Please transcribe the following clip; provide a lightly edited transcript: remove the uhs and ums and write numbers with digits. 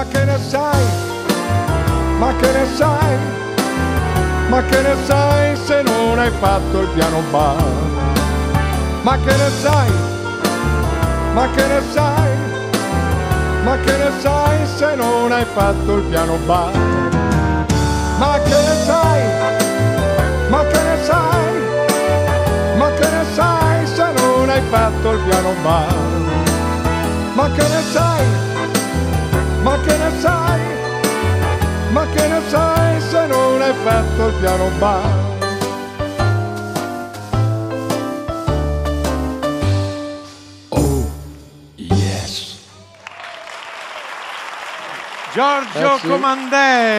che ne sai? Ma che ne sai? Ma che ne sai se non hai fatto il piano bar? Ma che ne sai? Ma che ne sai? Ma che ne sai se non hai fatto il piano bar? Ma che ne sai? Ma che ne sai? Ma che ne sai se non hai fatto il piano bar? Ma che ne sai? Ma che ne sai? Ma che ne sai se non hai fatto il piano bar? Oh, yes. Giorgio Comandè.